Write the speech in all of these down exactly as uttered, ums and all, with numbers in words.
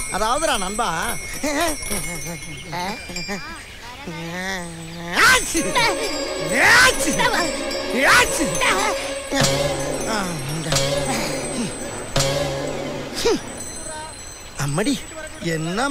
அதாவதுடா நண்பா, அம்மடி என்ன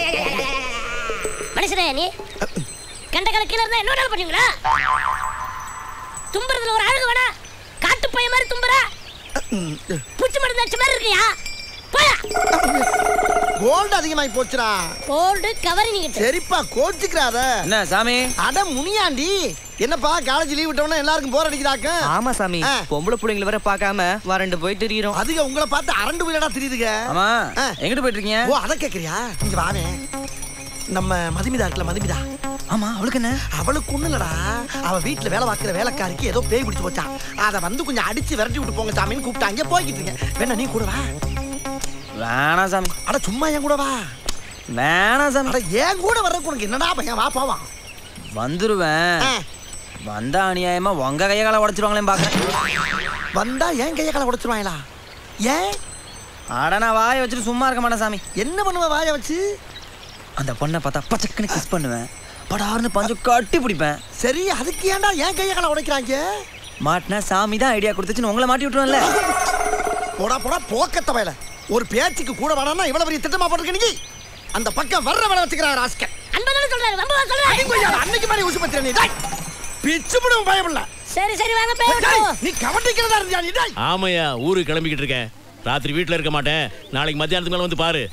மனுஷனே நீ கண்ட கணக்கில இருந்தா என்ன பண்ணுவீங்களா? தும்புறதுல ஒரு அழகு வேணா, காட்டு பைய மாதிரி தும்புற, பூச்சி மருந்து அடிச்ச மாதிரி இருக்கியா? போயா. கோல்டு அதிகமாயி போச்சுடா. Gold covering. சரிப்பா கோச்சுக்கிறாத. என்ன சாமி? அட முனியாண்டி, என்னப்பா காலேஜ் லீவ் விட்டவன எல்லாருக்கும் போர் அடிக்குதாக்க? ஆமா சாமி, பொம்பளை புள்ளைங்களை வர பார்க்காம வரண்டு போய் திரியிறோம். அதுக்கு உங்களை பார்த்து அரண்டு போயிடா தெரியுதுங்க. ஆமா, எங்கிட்டு போயிட்டு இருக்கீங்க? ஓ அத கேக்குறியா? இங்க வாவே. நம்ம மதுமிதா இருக்குல, மதுமிதா. ஆமா, அவளுக்கு என்ன? அவளுக்கு ஒண்ணு இல்லடா, அவ வீட்டுல வேலை பார்க்கிற வேலைக்காரிக்கு ஏதோ பேய் பிடிச்சு போச்சா, அத வந்து கொஞ்சம் அடிச்சு விரட்டி விட்டு போங்க சாமின்னு கூப்பிட்டாங்க. போய்கிட்டு இருக்கேன். வேணா நீ கூட வா. வேணாம் சாமி. அட சும்மா என் கூட வா. வேணாம் சாமி. அட ஏன் கூட வர்றதுக்கு உனக்கு என்னடா பையன்? வா போவா. வந்துருவேன். வந்தா அநியாயமா உங்க கைய கால உடைச்சிருவாங்களே பாக்க. வந்தா ஏன் கைய கால உடைச்சிருவாங்களா? ஏன்? அட நான் வாயை வச்சுட்டு சும்மா இருக்க மாட்டேன் சாமி. என்ன பண்ணுவ வாயை வச்சு? அந்த பொண்ணை பார்த்தா பச்சக்குன்னு கிஸ் பண்ணுவேன், படார்னு பஞ்சு கட்டி பிடிப்பேன். சரி, அதுக்கு ஏன்டா ஏன் கைய கால உடைக்கிறாங்க? மாட்டினா சாமி தான் ஐடியா கொடுத்துச்சுன்னு உங்களை மாட்டி விட்டுருவேன்ல. போடா போடா போக்கத்த வயல. ஒரு பேச்சுக்கு கூட வேணாம்னா இவ்வளவு பெரிய திட்டமா போட்டுருக்க நீ. அந்த பக்கம் வர்ற வேலை வச்சுக்கிறாரு ராஸ்கல். அன்பதான சொல்றாரு, வம்பா சொல்றாரு. அன்னைக்கு அன்னைக்கு மாதிரி உசு பத்திர நீ. டேய் பிச்சு புடும் பயமில்ல. சரி சரி வாங்க போய். நீ கவனிக்கிறதா இருந்தியா நீ? டேய் ஆமையா, ஊருக்கு கிளம்பிக்கிட்டு இருக்கேன். ராத்திரி வீட்ல இருக்க மாட்டேன். நாளைக்கு மத்தியானத்துக்கு மேல வந்து பாரு.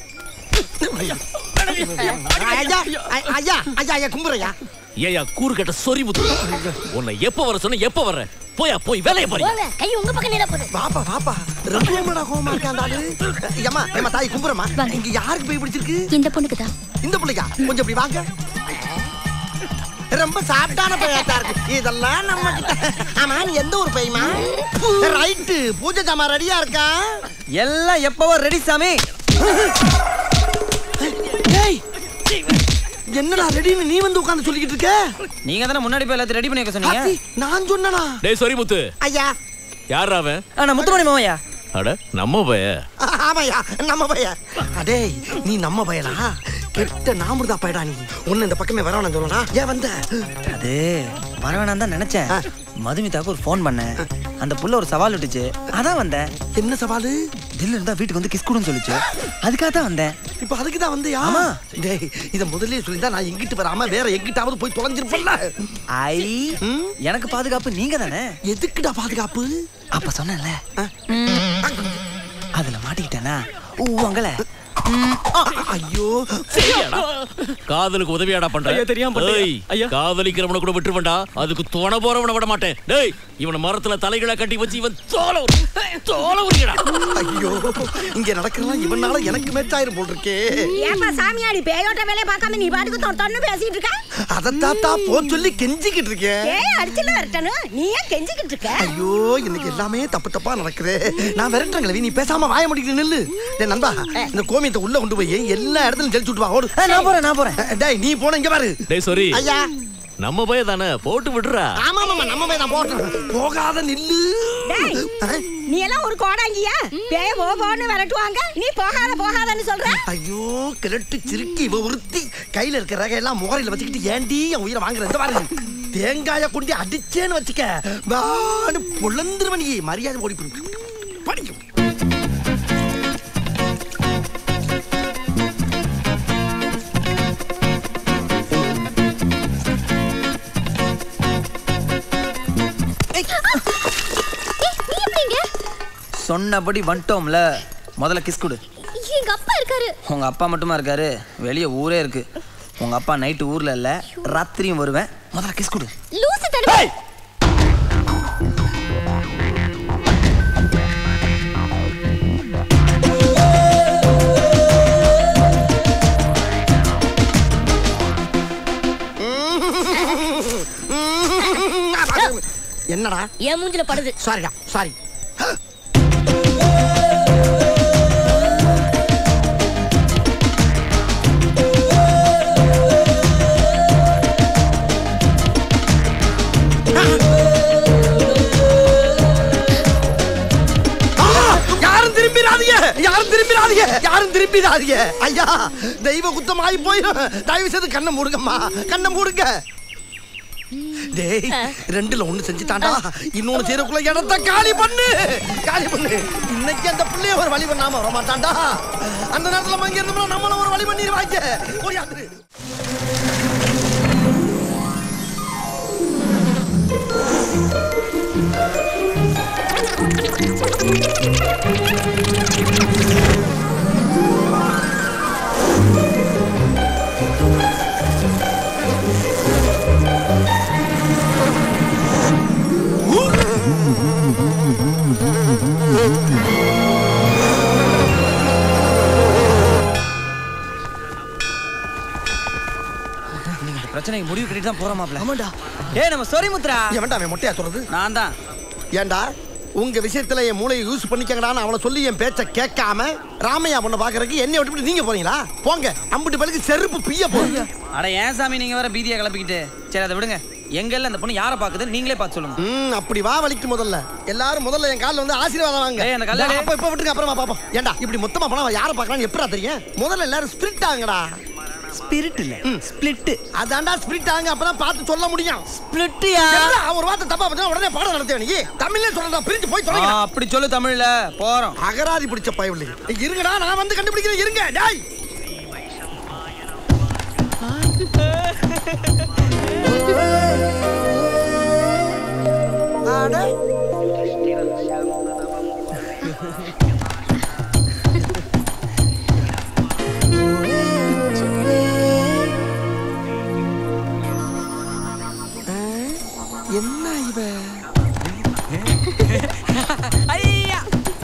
ஐயா ஐயா ஐயா ஐயா கும்புறையா. ஏயா கூறு கட்ட சொறி முத்து. உன்னை எப்ப வர சொன்ன எப்ப வர? போயா போய் வேலைய பாரு. போங்க, கை உங்க பக்கம் நீல போடு. வாப்பா வாப்பா. ரொம்ப கோவமா இருக்காண்டாளு. ஏமா ஏமா தாய் கும்புறமா. இங்க யாருக்கு போய் பிடிச்சிருக்கு? இந்த பொண்ணுக்கு தான். இந்த பொண்ணுக்கா? கொஞ்சம் இப்படி வாங்க. ரொம்ப சாப்பிட்டான பையத்தா இருக்கு இதெல்லாம் நம்ம கிட்ட. ஆமா நீ எந்த ஒரு பையமா? ரைட்டு, பூஜை ஜாமா ரெடியா இருக்கா? எல்லாம் எப்பவோ ரெடி சாமி. ஏய் என்னடா ரெடின்னு நீ வந்து உட்கார்ந்து சொல்லிக்கிட்டு இருக்க? நீங்க தான முன்னாடி போய் எல்லாத்தையும் ரெடி பண்ணி வைக்க சொன்னீங்க. நான் சொன்னனா? டேய் சொரி முத்து. ஐயா. யாரா அவன்? நான் முத்துமணி மாமையா. அட நம்ம பைய. ஆமாயா நம்ம பைய. அடே நீ நம்ம பையலா? கெட்ட நாமர்தா பையடா நீ. ஒண்ணு இந்த பக்கமே வரவனா சொல்லடா. ஏன் வந்த? அது வரவனா தான் நினைச்சேன். மதுமிதாக்கு ஒரு ஃபோன் பண்ணேன். அந்த புள்ள ஒரு சவால் விட்டுச்சு, அதான் வந்தேன். என்ன சவால்? தில்ல இருந்தா வீட்டுக்கு வந்து கிஸ் கொடுன்னு சொல்லிச்சு, அதுக்காக தான் வந்தேன். இப்போ அதுக்கு தான் வந்தியா? ஆமா. டேய் இத முதல்லயே சொல்லிருந்தா நான் எங்கிட்டு வராம வேற எங்கிட்டாவது போய் தொலைஞ்சிருப்பேன்ல. ஐ எனக்கு பாதுகாப்பு நீங்க தானே. எதுக்குடா பாதுகாப்பு? அப்ப சொன்னேன்ல, அதுல மாட்டிக்கிட்டேனா உங்கள. ஐயோ காதலுக்கு உதவியாடா பண்ற? தெரியாம காதலிக்கிறவனை கூட விட்டுருவண்டா, அதுக்கு துணை போறவனை விட மாட்டேன். டேய் இவனை மரத்துல தலைகளை கட்டி வச்சு இவன் தோல தோல உரிக்கடா. ஐயோ இங்க நடக்கலாம் இவனால எனக்கு மேட்சாயிரும் போல் இருக்கே. ஏப்பா சாமியாடி பேயோட்ட வேலைய பார்க்காம நீ பாட்டுக்கு தொன்னு பேசிட்டு இருக்க? அத தாத்தா போ சொல்லி கெஞ்சிக்கிட்டு இருக்கேன். ஏய் அடிச்சல வரட்டனு நீ ஏன் கெஞ்சிக்கிட்டு இருக்க? ஐயோ இன்னைக்கு எல்லாமே தப்பு தப்பா நடக்குது. நான் விரட்டங்களே, நீ பேசாம வாய முடிக்கிட்டு நில்லு. டேய் நண்பா, இந்த கோமியத்தை உள்ள கொண்டு போய் எல்லா இடத்துலயும் தெளிச்சு விட்டு வா. ஓடு. நான் போறேன் நான் போறேன். டேய் நீ போன இங்க பாரு. டேய் சாரி ஐயா நம்ம பைய தானே, போட்டு விடுறா. ஆமா ஆமா நம்ம பைய தான். போட்டு போகாத நில்லு. டேய் நீ எல்லாம் ஒரு கோடாங்கியா? பேய போ போன்னு விரட்டுவாங்க, நீ போகாத போகாதன்னு சொல்ற. ஐயோ கிரட்டு சிறுக்கி இவ ஒருத்தி கையில இருக்கிற ரக எல்லாம் முகரையில வச்சுக்கிட்டு ஏண்டி என் உயிரை வாங்குற? இந்த பாரு தேங்காய கொண்டு அடிச்சேன்னு வச்சுக்க வான்னு பொழந்துருவ. நீ மரியாதை ஓடி படிக்கும். சொன்னபடி வந்துட்டோம்ல, முதல்ல கிஸ் கொடு. எங்க அப்பா இருக்காரு. உங்க அப்பா மட்டுமா இருக்காரு? வெளியே ஊரே இருக்கு. உங்க அப்பா நைட்டு ஊர்ல இல்ல, ராத்திரியும் வருவேன். முதல்ல கிஸ் கொடு. லூசு தடவை. என்னடா என் மூஞ்சில படுது. சாரிடா சாரி. யாரும் திரும்பிடாதீங்க. யாரும் திரும்பிடாதீங்க யாரும் திரும்பிடாதீங்க ஐயா தெய்வ குத்தம் ஆகி போயிடும் தயவு செய்து கண்ணை மூடுங்கம்மா கண்ணை மூடுங்க டேய் ரெண்டுல ஒண்ணு செஞ்சுட்டான்டா இன்னொன்னு செய்யறக்குள்ள இடத்த காலி பண்ணு காலி பண்ணு இன்னைக்கு அந்த பிள்ளைய ஒரு வழி பண்ணாம வர மாட்டான்டா அந்த நேரத்துல மங்க இருந்தோம்னா நம்மள ஒரு வழி பண்ணிடுவாங்க ஓடியாந்து பிரச்சனைக்கு முடிவு கட்டிட்டு தான் போறோம் மாப்ள. ஆமாடா. ஏய் நம்ம சாரி முத்ரா. எவன்டா அவன் மொட்டையா சொல்றது? நான் தான். ஏண்டா உங்க விஷயத்துல என் மூளையை யூஸ் பண்ணிக்கங்கடான்னு அவளை சொல்லி என் பேச்ச கேட்காம ராமையா பொண்ணை பாக்குறதுக்கு என்னை விட்டு நீங்க போறீங்களா? போங்க அம்பிட்டு பலுக்கு செருப்பு பிய்ய போறீங்க. அட ஏன் சாமி நீங்க வேற பீதியா கிளப்பிக்கிட்டு. சரி அதை விடுங்க. எங்கல்ல அந்த பொண்ணு யாரை பாக்குது நீங்களே பார்த்து சொல்லுங்க. ம் அப்படி வா வலிக்கு முதல்ல எல்லாரும் முதல்ல என் கால்ல வந்து ஆசீர்வாதம் வாங்க. ஏய் அந்த கல்ல அப்ப இப்ப விட்டுங்க அப்புறமா பாப்போம். ஏண்டா இப்படி மொத்தமா போனா யாரை பார்க்கறான்னு எப்பறா தெரியும்? முதல்ல எல்லாரும் ஸ்பிரிட் ஆங்கடா. ஸ்பிரிட் இல்ல ஸ்பிளிட். அதான்டா ஸ்பிரிட் ஆங்க அப்பதான் பார்த்து சொல்ல முடியும். ஸ்பிளிட்யா ஒரு வார்த்தை தப்பா பண்ணா உடனே பாடம் நடத்தே நீ. தமிழ்ல சொல்றடா பிரிஞ்சு போய் சொல்லுங்க. அப்படி சொல்லு தமிழ்ல போறோம். அகராதி பிடிச்ச பயவுல. இருங்கடா நான் வந்து கண்டுபிடிக்கிறேன் இருங்க. டேய். ஆட என்ன இவ ஐயா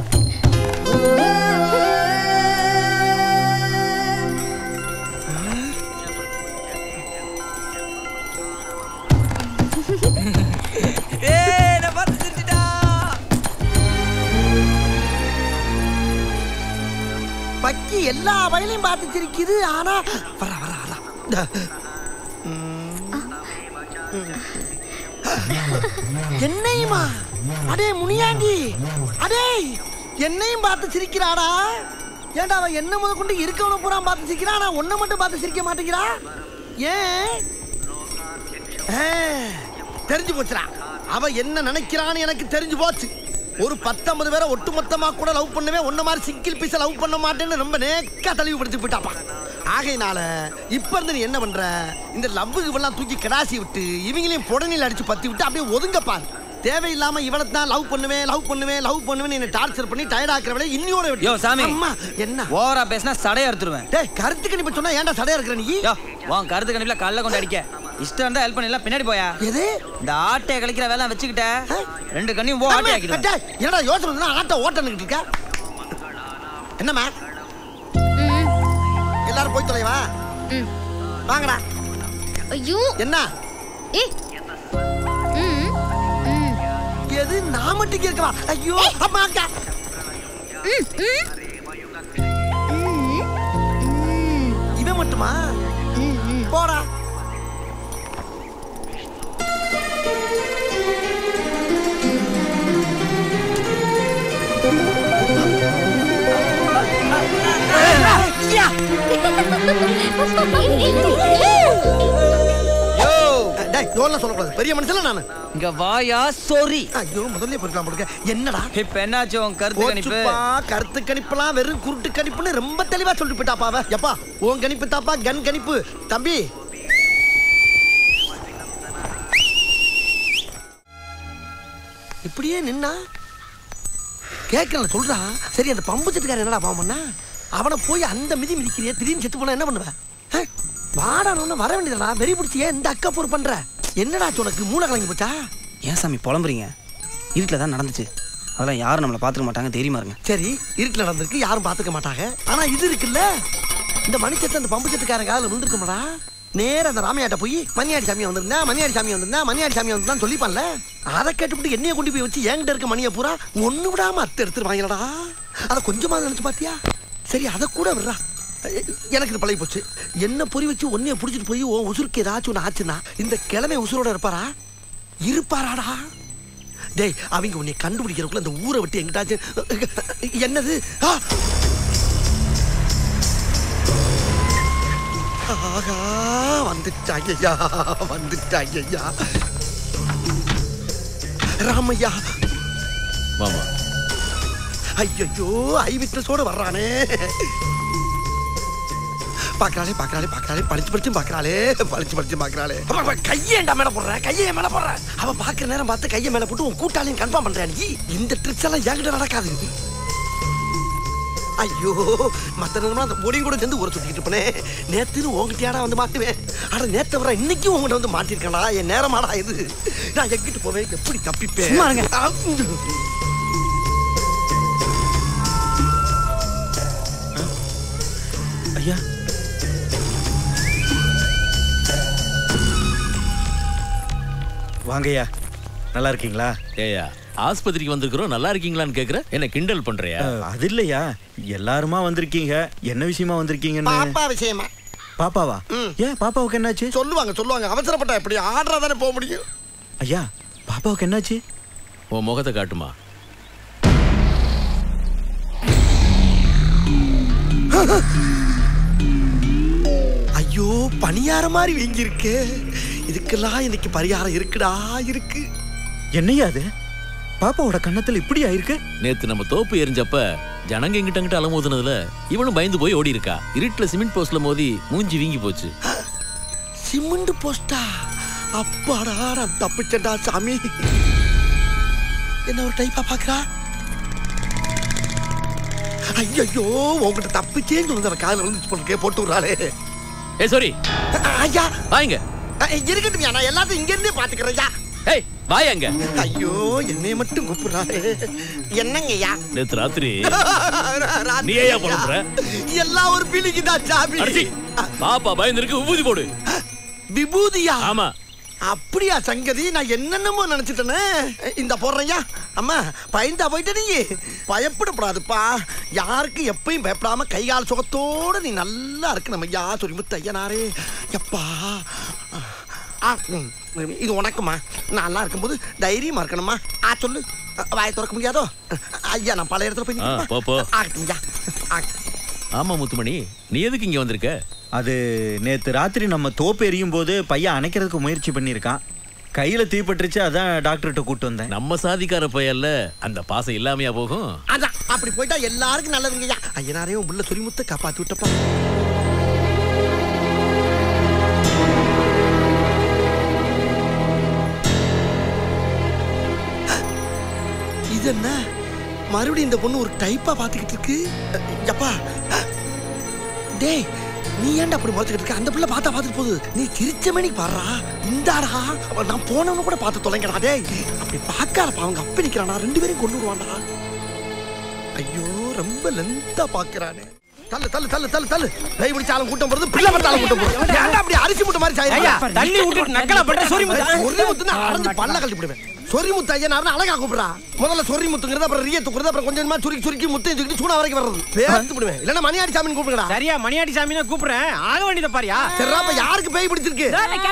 ஏய் நான் பார்த்துட்டா பக்கி எல்லா வயலையும் பார்த்து சிரிக்குது ஆனா வர வர வர என்னையுமா அடே முனியாண்டி அடே என்னையும் பார்த்து சிரிக்கிறாடா. ஏன்டா அவன் என்ன முத கொண்டு இருக்கவன பூரா பார்த்து சிரிக்கிறா ஆனா ஒன்ன மட்டும் பார்த்து சிரிக்க மாட்டேங்கிறா ஏன்? தெரிஞ்சு போச்சுடா அவ என்ன நினைக்கிறான்னு எனக்கு தெரிஞ்சு போச்சு. ஒரு பத்தொன்பது பேரை ஒட்டுமொத்தமா கூட லவ் பண்ணுவேன் ஒன்ன மாதிரி சிங்கிள் பீஸ லவ் பண்ண மாட்டேன்னு ரொம்ப நேக்கா தெளிவுபடுத்தி போயிட்டாப்பா. ஆகையினால இப்ப இருந்து நீ என்ன பண்ற இந்த லவ்வுக்கு எல்லாம் தூக்கி கடாசி விட்டு இவங்களையும் புடனில் அடிச்சு பத்தி விட்டு அப்படியே ஒதுங்கப்பாரு. தேவையில்லாம இவனை தான் லவ் பண்ணுவேன் லவ் பண்ணுவேன் லவ் பண்ணுவேன் என்ன டார்ச்சர் பண்ணி டயர்ட் ஆக்குறவளே இன்னியோட விட்டு. யோ சாமி அம்மா என்ன ஓவரா பேசினா சடைய எடுத்துருவேன். டேய் கருத்து கணிப்பு சொன்னா ஏன்டா சடைய இருக்கிற நீ? யோ உன் கருத்து கணிப்புல கல்ல கொண்டு அடிக்க இஷ்டம் இருந்தா ஹெல்ப் பண்ணல பின்னாடி போயா. எது இந்த ஆட்டைய கழிக்கிற வேலை வச்சுக்கிட்ட ரெண்டு கண்ணியும் போ ஆட்டை ஆக்கிடுவேன். டேய் என்னடா யோசனை பண்ணா ஆட்ட ஓட்டன்னுட்டு இருக்க? என்னம்மா எல்லாரும் போய் தொலைவா வாங்கடா. ஐயோ என்ன ஏய் எது நான் மட்டும் கேட்கவா? ஐயோ அம்மா அக்கா இவன் மட்டுமா போடா. சொல்லக்கூடாது பெரிய மனுஷன் நானு. இங்க வாயா சோரி. ஐயோ முதல்ல போயிருக்கலாம் போடுங்க. என்னடா இப்ப என்னாச்சு உன் கருத்து கணிப்பு? கருத்து கணிப்புலாம் வெறும் குருட்டு கணிப்புன்னு ரொம்ப தெளிவா சொல்லிட்டு போயிட்டாப்பா. எப்பா உன் கணிப்பு தாப்பா கன் கணிப்பு தம்பி. இப்படியே நின்னா கேட்கல சொல்றா. சரி அந்த பம்பு செட்டுக்காரன் என்னடா பாவம் பண்ணா? அவனை போய் அந்த மிதி மிதிக்கிறிய திடீர்னு செத்து போனா என்ன பண்ணுவ? வாடானு வர வேண்டியதா வெறி பிடிச்சியே இந்த அக்கா போர் பண்ற. என்னடா உனக்கு மூளை கலங்கி போச்சா? ஏன் சாமி புலம்புறீங்க? இருட்டில் தான் நடந்துச்சு. அதெல்லாம் யாரும் நம்மளை பார்த்துக்க மாட்டாங்க தெரியுமா இருங்க. சரி இருட்டில் நடந்திருக்கு யாரும் பார்த்துக்க மாட்டாங்க. ஆனா இது இருக்குல்ல இந்த மணிச்சத்தை அந்த பம்பு செட்டுக்காரன் காதில் விழுந்துருக்குமாடா. நேரம் அந்த ராமையாட்ட போய் மணியாடி சாமி வந்திருந்தா மணியாடி சாமி வந்திருந்தா மணியாடி சாமி வந்து சொல்லிப்பான்ல. அதை கேட்டுவிட்டு என்னைய கொண்டு போய் வச்சு என்கிட்ட இருக்க மணியை பூரா ஒண்ணு விடாம அத்தை எடுத்துருவாங்களடா. அதை கொஞ்சமா நினைச்சு பாத்தியா? சரி அதை கூட விடுறா. எனக்கு இது பழகி போச்சு. என்ன பொறி வச்சு ஒன்னைய புடிச்சிட்டு போய் உன் உசுருக்கு ஏதாச்சும் ஒன்று ஆச்சுன்னா இந்த கிழமை உசுரோட இருப்பாரா? இருப்பாராடா? டேய் அவங்க உன்னை கண்டுபிடிக்கிறதுக்குள்ள இந்த ஊரை விட்டு எங்கிட்டாச்சும் என்னது ஆகா வந்துட்டாங்கய்யா வந்துட்டாங்கய்யா ராமையா மாமா ஐயோ ஐ விட்னஸோட வர்றானே பாக்குறாளே பாக்குறாளே பாக்குறாளே படிச்சு படிச்சு பாக்குறாளே படிச்சு படிச்சு பாக்குறாளே கையேண்டா மேல போடுற கையே மேல போடுற அவ பாக்குற நேரம் பார்த்து கையை மேல போட்டு உன் கூட்டாளியும் கன்ஃபார்ம் பண்றேன் நீ இந்த ட்ரிக்ஸ் எல்லாம் என்கிட்ட நடக்காது ஐயோ மத்த நேரமா அந்த பொடியும் கூட சேர்ந்து ஒரு சுத்திக்கிட்டு இருப்பனே நேத்துன்னு உங்ககிட்டயாடா வந்து மாட்டுவேன் ஆனா நேத்த வர இன்னைக்கும் உங்ககிட்ட வந்து மாட்டிருக்கா என் நேரமாடா இது நான் எங்கிட்டு போவேன் எப்படி தப்பிப்பேன் ஐயா வாங்கய்யா நல்லா இருக்கீங்களா? ஏயா ஆஸ்பத்திரிக்கு வந்திருக்கிறோம் நல்லா இருக்கீங்களான்னு கேக்குற என்ன கிண்டல் பண்றியா? அது இல்லையா எல்லாருமா வந்திருக்கீங்க என்ன விஷயமா வந்திருக்கீங்கன்னு? பாப்பா விஷயமா. பாப்பாவா? ஏன் பாப்பாவுக்கு என்னாச்சு? சொல்லுவாங்க சொல்லுவாங்க அவசரப்பட்டா எப்படி ஆர்டரா தானே போக முடியும். ஐயா பாப்பாவுக்கு என்னாச்சு? உன் முகத்தை காட்டுமா. ஐயோ பணியார மாதிரி வீங்கி இருக்கு. இதுக்கெல்லாம் இன்னைக்கு பரிகாரம் இருக்குடா இருக்கு. என்னையா அது? பாப்பாவோட கண்ணத்துல இப்படி ஆயிருக்கு. நேத்து நம்ம தோப்பு எரிஞ்சப்ப ஜனங்க எங்கிட்ட அலமோதுனதுல இவனும் பயந்து போய் ஓடி இருக்கா. இருட்டுல சிமெண்ட் போஸ்ட்ல மோதி மூஞ்சி வீங்கி போச்சு. சிமெண்ட் போஸ்டா? அப்பாடா நான் தப்பிச்சேன்டா சாமி. என்ன ஒரு டைப்பா பாக்குறா? ஐயோ உங்ககிட்ட தப்பிச்சேன்னு சொல்லுங்க காலையில் வந்து போட்டு விடுறாளே. ஏ சாரி ஐயா வாங்க இருக்கட்டும் நான் எல்லாத்தையும் இங்க இருந்தே பாத்துக்கிறேன். ஏய் வாங்க. ஐயோ என்னைய மட்டும் கூப்பிடுறாரு. என்னங்கய்யா நேத்து ராத்திரி நீ ஏயா புலம்புற? எல்லாம் ஒரு பிலிக்கு தான் சாமி. பாப்பா பயந்துருக்கு விபூதி போடு. விபூதியா? ஆமா. அப்படியா சங்கதி? நான் என்னென்னமோ நினைச்சிட்டேனே. இந்த போடுறையா அம்மா பயந்தா போயிட்ட. நீ பயப்படப்படாதுப்பா. யாருக்கு எப்பயும் பயப்படாம கைகால் சுகத்தோட நீ நல்லா இருக்கணும் ஐயா. சொரிமுத்து ஐயனாரே எப்பா. இது உனக்குமா? நல்லா இருக்கும்போது தைரியமா இருக்கணுமா? ஆ சொல்லு. வாயை திறக்க முடியாதோ? ஐயா நான் பல இடத்துல போய் ஆகட்டும்யா. ஆமா முத்துமணி நீ எதுக்கு இங்க வந்திருக்க? அது நேத்து ராத்திரி நம்ம தோப்பு எரியும் போது பையன் அணைக்கிறதுக்கு முயற்சி பண்ணியிருக்கான். கையில தீப்பட்டுருச்சு. அதான் டாக்டர்கிட்ட கூட்டு வந்தேன். நம்ம சாதிக்கார பையல்ல அந்த பாசம் இல்லாமையா போகும்? அதான் அப்படி போயிட்டா எல்லாருக்கும் நல்லதுங்கய்யா. ஐயனாரே உன் புள்ள சொரிமுத்தை காப்பாத்தி விட்டப்பா. இது என்ன மறுபடியும் இந்த பொண்ணு ஒரு டைப்பா பாத்துக்கிட்டு இருக்கு. எப்பா டேய் நீ ஏன்டா அப்படி முறைச்சுக்கிட்டு இருக்க? அந்த பிள்ளை பார்த்தா பார்த்துட்டு போகுது. நீ சிரிச்ச மணி பாடுறா. இந்தாடா நான் போனவனு கூட பார்த்து தொலைங்கடா. டேய் அப்படி பார்க்காதப்பா. அவங்க அப்ப நிக்கிறானா ரெண்டு பேரும் கொண்டு விடுவான்டா. ஐயோ ரொம்ப லென்த்தா பாக்குறானே. தள்ளு தள்ளு தள்ளு தள்ளு தள்ளு. கை பிடிச்சாலும் கூட்டம் போறது பிள்ளை பட்டாலும் கூட்டம் போறது. ஏன்டா அப்படி அரிசி முட்டை மாதிரி சாயிரா? தள்ளி விட்டுட்டு நக்கலா பண்ற. சொரிமுத்து சொரிமுத்துன்னு அரைஞ்சு பல்ல கழட்டி விடுவேன். சொரிமுத்து ஐயனார்னு அழகா கூப்பிடுறா. முதல்ல சொரிமுத்துங்கிறது அப்புறம் ரிய தூக்குறது அப்புறம் கொஞ்சமா சுருக்கி சுருக்கி முத்தையும் சுருக்கி சூனா வரைக்கும் வர்றது. பேர்த்து விடுவேன். இல்லன்னா மணியாடி சாமின்னு கூப்பிடுங்கடா. சரியா மணியாடி சாமின்னு கூப்பிடுறேன். ஆக வேண்டியத பாரியா. சரிடா அப்ப யாருக்கு பேய் பிடிச்சிருக்கு?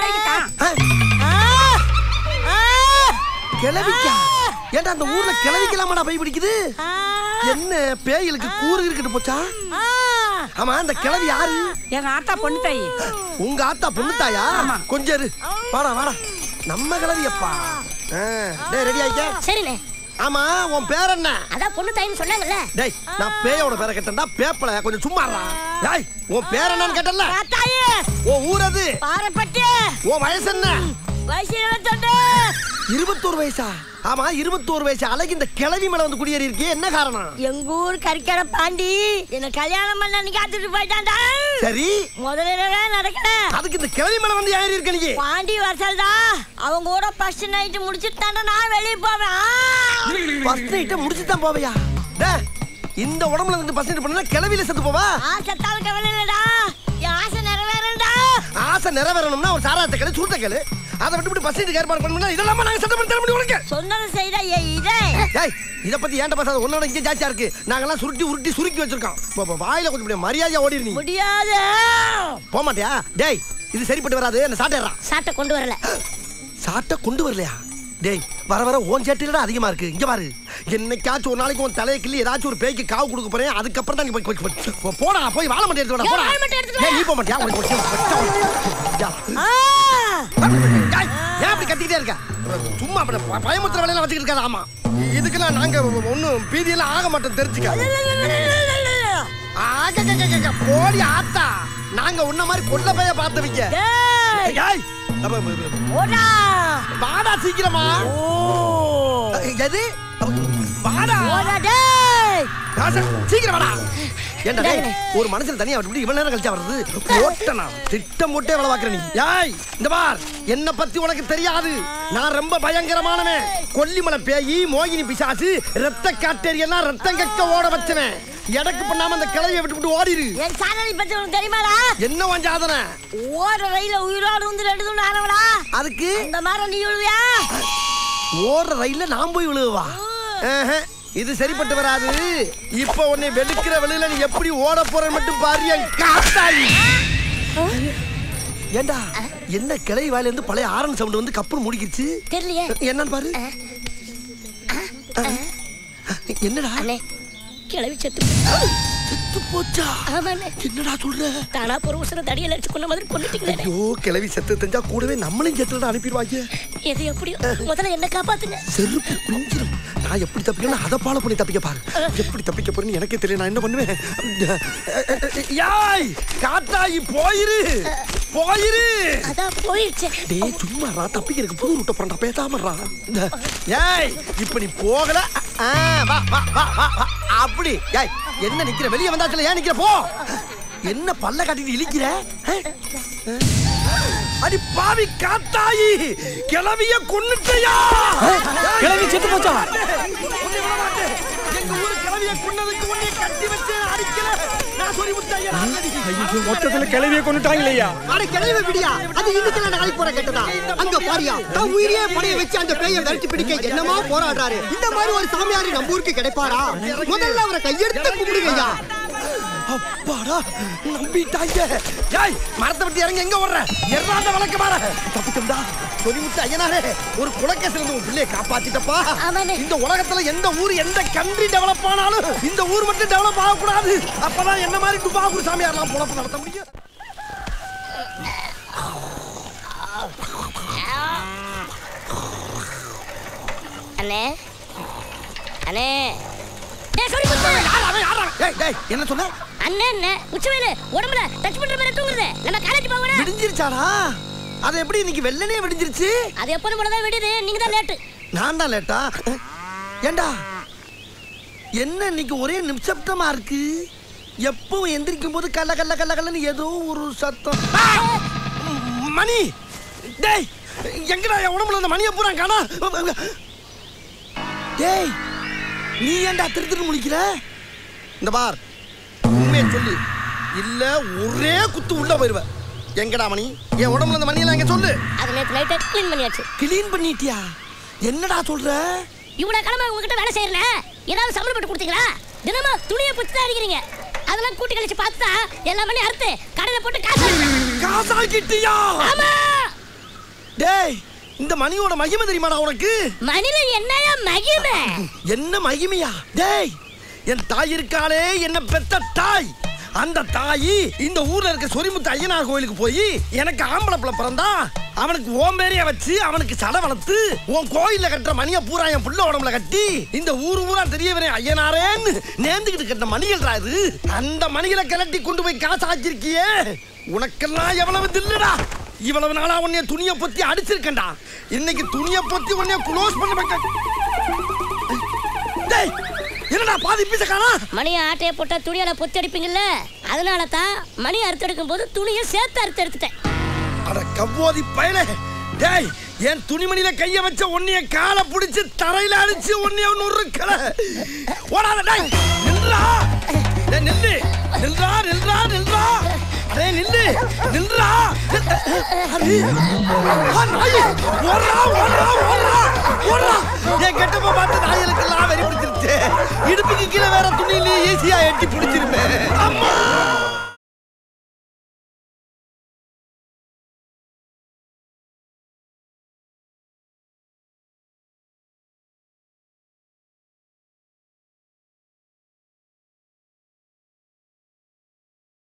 கிளவிக்கா? ஏன்டா அந்த ஊர்ல கிளவிக்கலாமாடா பேய் பிடிக்குது? என்ன பேய்களுக்கு கூறு இருக்கிட்டு போச்சா? ஆமா அந்த கிளவி யாரு? எங்க ஆத்தா பொண்ணு தாயி. உங்க ஆத்தா பொண்ணு தாயா? கொஞ்சம் இரு. வாடா வாடா நம்ம கிளவியப்பா. டேய் ரெடி ஆயிக்க. சரிண்ணே. ஆமா உன் பேர் என்ன? அதான் பொண்ணு தாயின்னு சொன்னாங்கல்ல. டேய் நான் பேயோட பேரை கேட்டேன்டா. பேப்பல கொஞ்சம் சும்மாறா. டேய் உன் பேர் என்னன்னு கேட்டல்ல. தாயே. உன் ஊர் அது? பாரப்பட்டி. உன் வயசு என்ன? வயசு இருபத்தொன்று. இருபத்தோரு வயசா? ஆமா இருபத்தோரு வயசு அழகு இந்த கிளவி மேல வந்து குடியேறி இருக்கே என்ன காரணம்? எங்க ஊர் கரிக்கரை பாண்டி என்ன கல்யாணம் பண்ண நீ காத்துட்டு போயிட்டான்டா. சரி முதல்ல நடக்கல. அதுக்கு இந்த கிளவி மேல வந்து ஏறி இருக்க நீ? பாண்டி வரசல்டா. அவங்க கூட ஃபர்ஸ்ட் நைட் முடிச்சிட்டு தான்டா நான் வெளிய போவேன். ஃபர்ஸ்ட் நைட் முடிச்சிட்டு தான் போவியா? டேய் இந்த உடம்புல இருந்து ஃபர்ஸ்ட் நைட் பண்ணா கிளவில செத்து போவா? ஆசைத்தால் கவலை இல்லடா. என் ஆசை நிறைவேறணும்டா. ஆசை நிறைவேறணும்னா ஒரு சாராத்த கேளு சுருட்ட கேளு. அதை விட்டு ஃபர்ஸ்ட் நைட் ஏற்பாடு பண்ணனும்னா இதெல்லாம் நாங்க சத்தம் பண்ண தர முடியும் உனக்கு. சொன்னத செய்டா ஏய் இதே. டேய் இத பத்தி ஏன்டா பேசாத? உன்னோட இங்க ஜாஸ்தியா இருக்கு. நாங்கலாம் சுருட்டி உருட்டி சுருக்கி வச்சிருக்கோம். வாயில கொஞ்சம் மரியாதையா ஓடிரு நீ. முடியாது. போக மாட்டியா? டேய் இது சரிப்பட்டு வராது. என்ன சாட்டேறா. சாட்டை கொண்டு வரல. சாட்டை கொண்டு வரலையா? டேய் வர வர ஓன் சேட்டில அதிகமா இருக்கு. இங்க பாரு, என்னைக்காச்சும் ஒரு நாளைக்கு உன் தலையை கிள்ளி ஏதாச்சும் ஒரு பேய்க்கு காவு கொடுக்க போறேன். அதுக்கப்புறம் தான் நீ போய் போடா, போய் வாழை மட்டும் எடுத்து போடா. ஏய் நீ போக மாட்டியா? உனக்கு ஏன் அப்படி கத்திக்கிட்டே இருக்க? சும்மா பயமுத்திர வேலையில வச்சுக்கிட்டு இருக்காது. ஆமா, இதுக்கெல்லாம் நாங்க ஒன்னும் பீதியெல்லாம் ஆக மாட்டோம், தெரிஞ்சுக்க. போடி ஆத்தா, நாங்க உன்ன மாதிரி கொல்ல பைய பார்த்தவங்க. வாடா சீக்கிரமா. எது வாடா சீக்கிரம் வாடா. ஏண்டா ஒரு மனுஷன் தனியா விட்டு இவ்வளவு நேரம் கழிச்சா வருது? போட்டனா திட்டம் போட்டே வேலை பாக்குற நீ. ஏய் இந்த பார், என்ன பத்தி உனக்கு தெரியாது. நான் ரொம்ப பயங்கரமானவன். கொல்லிமலை பேயி, மோகினி பிசாசு, ரத்த காட்டேரி எல்லாம் ரத்தம் கக்க ஓட வச்சவன். எனக்கு பண்ணாம அந்த கிளைய விட்டு ஓடிரு. என் சாதனை பத்தி உனக்கு தெரியுமாடா? என்ன உன் சாதனை? ஓடுற ரயில உயிரோடு வந்து ரெண்டு துண்டு ஆனவடா. அதுக்கு இந்த மாதிரி நீ விழுவியா? ஓடுற ரயில நான் போய் விழுவா? இது சரிப்பட்டு வராது. இப்ப உன்னை வெளுக்கிற வெளியில நீ எப்படி ஓட போற மட்டும் பாரு. காத்தாயி ஏண்டா, என்ன கிளை வாயில இருந்து பழைய ஆரன் சவுண்ட் வந்து கப்புன்னு முடிக்கிச்சு? தெரியலையே, என்னன்னு பாரு. என்னடா கிளவி செத்து செத்து போச்சா? என்னடா சொல்ற? தானா பொறுசர தடியல அடிச்சு கொண்ட மாதிரி கொண்டுட்டீங்களே. ஐயோ, கிளவி செத்து தெரிஞ்சா கூடவே நம்மளையும் செத்துடா அனுப்பிடுவாங்க. எது எப்படியோ முதல்ல என்ன காப்பாத்துங்க. செருப்பு குஞ்சிரும். நான் எப்படி தப்பிக்கணும் அதை ஃபாலோ பண்ணி தப்பிக்க பாரு. எப்படி தப்பிக்க போறேன்னு எனக்கே தெரியல. நான் என்ன பண்ணுவேன்? யாய் காத்தாயி போயிரு போயிரு. அதான் போயிடுச்சு. டேய் சும்மா ரா, தப்பிக்கிறதுக்கு புது ரூட்ட போறா, பேசாமறா. ஏய் இப்ப நீ போகல. வா வா வா வா. அப்படி ஏய் என்ன நிக்கிற? வெளிய வந்தாச்சல, ஏன் நிக்கிற? போ. என்ன பல்ல காட்டிட்டு இழிக்கிற? அடி பாவி காத்தாயி, கிளவிய கொன்னுட்டயா? கிளவி செத்து போச்சா? எங்க ஊரு கிளவிய கொன்னதுக்கு உன்னை கட்டி வச்சு அடிக்கல. நான் சொல்லி முத்தையா. ஐயோ, மொத்தத்துல கிளவிய கொன்னுட்டாங்களையா? அட கிளவி விடியா, அது இதுக்குள்ள நாளைக்கு போற கேட்டதா? அங்க பாரியா, தான் உயிரியே படைய வச்சு அந்த பேயை விரட்டி பிடிக்க என்னமா போராடுறாரு. இந்த மாதிரி ஒரு சாமியார் நம்ம ஊருக்கு கிடைப்பாரா? முதல்ல அவரை கையெடுத்து கும்பிடுங்கய்யா. அப்பாடா, நம்பிட்டாங்க. ஏய் மரத்தை விட்டு இறங்கி எங்க ஓடுற? எர்றாத வழக்க மாற. தப்பிச்சோம்டா. சொல்லிவிட்டு ஐயனாரே, ஒரு குலக்கேசில இருந்து உன் பிள்ளையை காப்பாத்திட்டப்பா. இந்த உலகத்துல எந்த ஊர் எந்த கண்ட்ரி டெவலப் ஆனாலும் இந்த ஊர் மட்டும் டெவலப் ஆகக்கூடாது. அப்பதான் என்ன மாதிரி டுபாகூர் சாமியார்லாம் பொழப்பு நடத்த முடியும். அண்ணே அண்ணே, என்ன சொன்ன? அண்ணன் உச்சவேல உடம்புல டச் பண்ற மாதிரி தூங்குறது. நம்ம காலேஜ் போகணும். விடிஞ்சிருச்சாடா? அது எப்படி இன்னைக்கு வெள்ளனே விடிஞ்சிருச்சு? அது எப்போ மட்டும் விடுது, நீங்க தான் லேட். நான் தான் லேட்டா? ஏண்டா என்ன இன்னைக்கு ஒரே நிமிஷப்தமா இருக்கு? எப்பவும் எந்திரிக்கும் போது கல்ல கல்ல கல்ல கல்லன்னு ஏதோ ஒரு சத்தம். மணி டேய், எங்கடா என் உடம்புல அந்த மணியை பூரா காணா? டேய் நீ ஏன்டா திரு திரு முழிக்கிற? இந்த பார், உண்மையை சொல்லு, இல்ல ஒரே குத்து உள்ள போயிருவ. எங்கடா மணி? என் உடம்புல அந்த மணியெல்லாம் எங்க சொல்லு. அது நேத்து நைட் க்ளீன் பண்ணியாச்சு. க்ளீன் பண்ணிட்டியா? என்னடா சொல்ற? இவ்வளவு கிழமை உங்ககிட்ட வேலை செய்யறேன், ஏதாவது சம்பளம் போட்டு கொடுத்தீங்களா? தினமும் துணியை பிடிச்சி தான் அடிக்கிறீங்க. அதெல்லாம் கூட்டி கழிச்சு பார்த்தா எல்லா மணி அறுத்து கடையில போட்டு காசு காசாக்கிட்டியா? ஆமா. டேய் இந்த மணியோட மகிமை தெரியுமாடா உனக்கு? மணில என்னையா மகிமை? என்ன மகிமையா? டேய் என் தாய் இருக்காளே, என்ன பெத்த தாய், அந்த தாயி இந்த ஊர்ல இருக்க சொரிமுத்து ஐயனார் கோயிலுக்கு போய் எனக்கு ஆம்பளை பிள்ளை பிறந்தா அவனுக்கு ஓம்பேரியா வச்சு அவனுக்கு சடை வளர்த்து உன் கோயில்ல கட்டுற மணியை பூரா என் புள்ள உடம்புல கட்டி இந்த ஊரு ஊரா தெரிய வரேன் ஐயனாரேன்னு நேர்ந்துகிட்டு கட்டின மணிகள்ரா இது. அந்த மணிகளை கிளட்டி கொண்டு போய் காசு ஆச்சிருக்கியே, உனக்கெல்லாம் எவ்வளவு தில்லுடா. இவ்வளவு நாளா உன்னைய துணியை பொத்தி அடிச்சிருக்கேன்டா. இன்னைக்கு துணியை பொத்தி உன்னைய க்ளோஸ் பண்ண மாட்டேன். டேய் என்னடா பாதி பீச காணா? மணியை ஆட்டையை போட்டா துணியால பொத்தி அடிப்பீங்கல்ல, அதனால தான் மணி அறுத்து எடுக்கும் போது துணியை சேர்த்து அறுத்து எடுத்துட்டேன். அட கவ்வோதி பயலே, டேய் என் துணிமணியில கைய வச்ச உன்னைய காலை பிடிச்சு தரையில அடிச்சு உன்னைய நுறுக்கல. ஓடாத டேய், நில்றா. டேய் நில்லு, நில்றா நில்றா நில்றா. டேய் நில்லு நில்றா. அரே ஆ நாய் ஓடுறா ஓடுறா ஓடுறா ஓடுறா. என் கெட்டப்ப பார்த்து நாயலுக்கெல்லாம் வெறி பிடிச்சிருச்சு. இடுப்புக்கு கீழே வேற துணியிலே ஈஸியா எட்டி பிடிச்சிருப்பேன்.